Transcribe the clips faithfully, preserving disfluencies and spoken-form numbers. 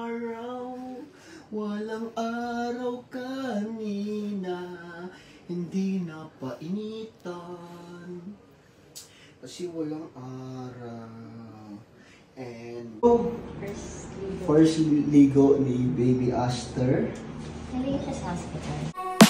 araw, walang araw kanina, hindi na painitan, kasi walang araw. And First ligo. first ligo ni Baby Aster. Naligo siya sa hospital.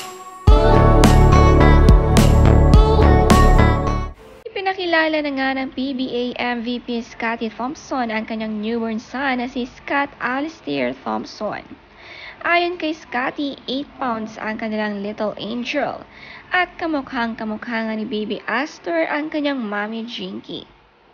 Ipinakilala na nga ng P B A M V P Scottie Thompson ang kanyang newborn son na si Scott Alistair Thompson. Ayon kay Scottie, eight pounds ang kanilang little angel at kamukhang kamukha nga ni Baby Aster ang kanyang mommy Jinky.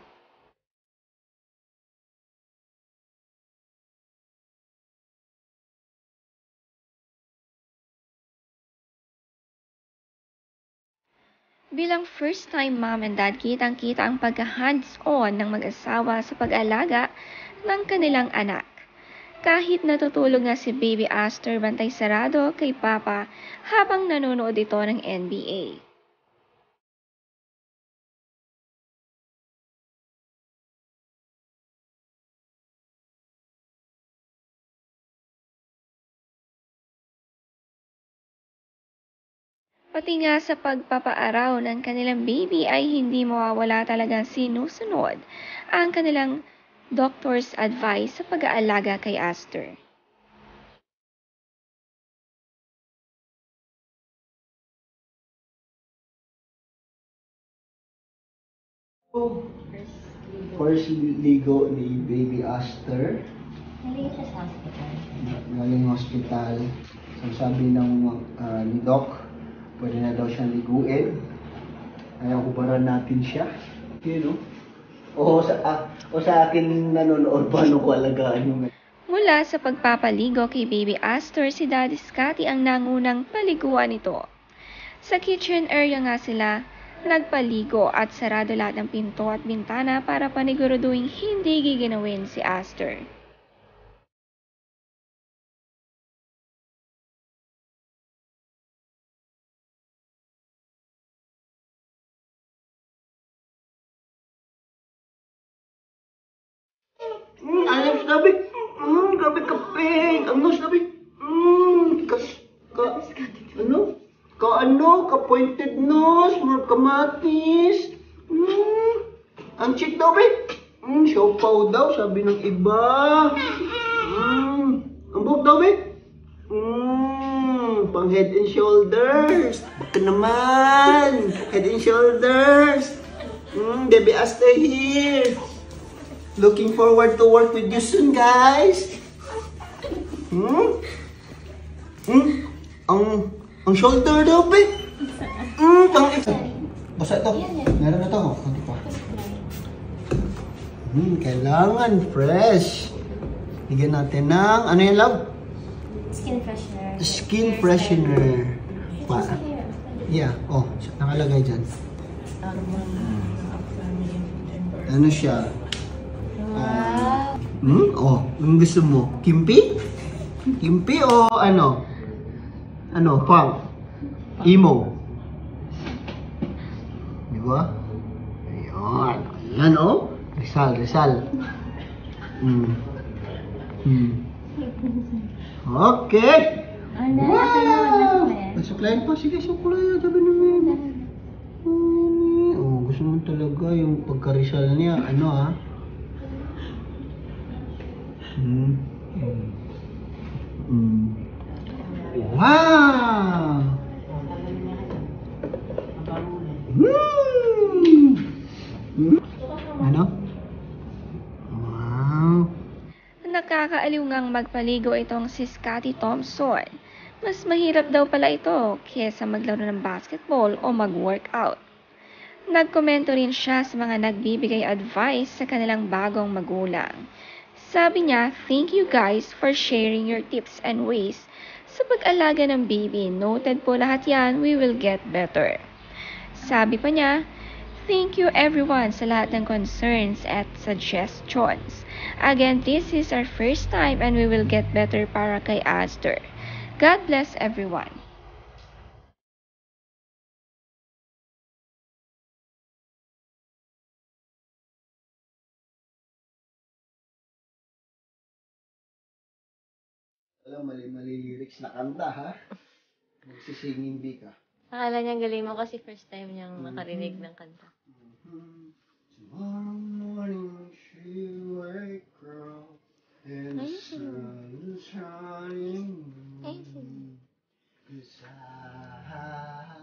Bilang first-time mom and dad, kitang-kita ang pagka-hands-on ng mag-asawa sa pag-alaga ng kanilang anak. Kahit natutulog nga si Baby Aster bantay sarado kay Papa habang nanonood ito ng N B A. Pati nga sa pagpapaaraw ng kanilang baby ay hindi mawawala talagang sinusunod ang kanilang doctor's advice sa pag-aalaga kay Aster. First ligo ni Baby Aster. Naligo siya sa hospital. Galing hospital. So, sabi ng uh, ni Doc, pwede na daw siyang liguin. Kaya hubaran natin siya. You know? O sa, ah, o sa akin nanonood, paano ko alagaan yung... Mula sa pagpapaligo kay Baby Aster, si Daddy Scottie ang nangunang paliguan nito. Sa kitchen area nga sila nagpaligo at sarado lahat ng pinto at bintana para paniguruduhin hindi giginawin si Aster. Mm, ayos sabi. Mm, grabe kape. Ano sabi? Mm, ka, ka, ano? Ka ano? Ka pointed nose, mga kamatis. Mm, ang chick daw, be. Mm, siopaw daw, sabi ng iba. Mm, ang buhok daw, be. Mm, pang head and shoulders. Baka naman. Head and shoulders. Mm, Baby Aster here. Looking forward to work with you soon, guys. Hmm? Hmm? Ang ang shoulder daw, be. Hmm, pang basa to. Meron na to. Hindi pa. Hmm, kailangan fresh. Bigyan natin ng ano yan, love? Skin freshener. Skin freshener. Pa. Yeah, oh, nakalagay dyan. Ano siya? Wow. Hmm? Oh, ang gusto mo? Kimpi? Kimpi o ano? Ano? Punk? Emo? Di ba? Ayan. Ayan oh. Rizal, Rizal. Hmm. Hmm. Okay. Ano? Wow! Nasuklayan pa. Sige, suklayan. Sabi namin. Oh, gusto mo talaga yung pagka-Rizal niya. Ano ah? Mm. Mm. Wow! Mm. Mm. Ano? Wow! Nakakaaliw ngang magpaligo itong si Scottie Thompson. Mas mahirap daw pala ito kesa maglaro ng basketball o mag-workout. Nagkomento rin siya sa mga nagbibigay advice sa kanilang bagong magulang. Sabi niya, thank you guys for sharing your tips and ways sa pag-alaga ng baby. Noted po lahat yan, we will get better. Sabi pa niya, thank you everyone sa lahat ng concerns at suggestions. Again, this is our first time and we will get better para kay Aster. God bless everyone. Alam, mali-mali lyrics na kanta, ha? Magsisinging bee ka. Akala niya galing mo kasi first time niyang makarinig ng kanta. Mhm. Tomorrow morning she wake up and the sun is shining. Cause I,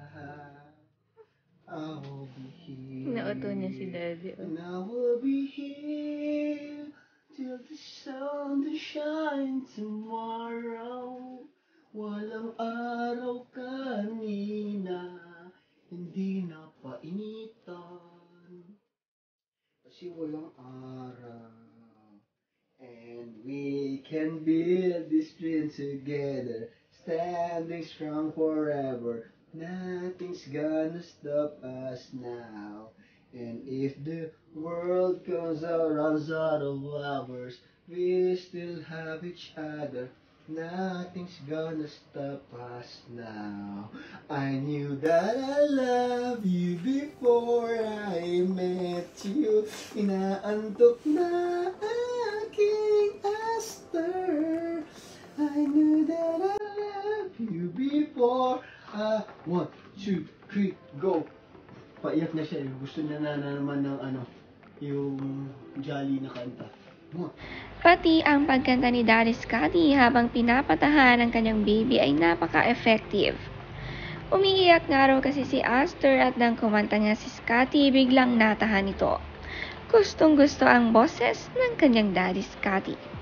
I will be here. Nauto niya si Daddy. And I will be here till the sun to shine tomorrow. Walang araw kanina, hindi na painitan. Kasi walang araw. And we can build this dream together, standing strong forever. Nothing's gonna stop us now. And if the world comes out, runs out of lovers, we still have each other. Nothing's gonna stop us now. I knew that I loved you before I met you. Inaantok na aking Aster. I knew that I loved you before. Ah, one, two, three, go. Paiyak na siya. Gusto niya na, na naman ng ano, yung jolly na kanta. One. Pati ang pagkanta ni Daddy Scotty habang pinapatahan ang kanyang baby ay napaka-effective. Umiiyak nga raw kasi si Aster at nang kumanta niya si Scotty, biglang natahan ito. Gustong gusto ang boses ng kanyang Daddy Scotty.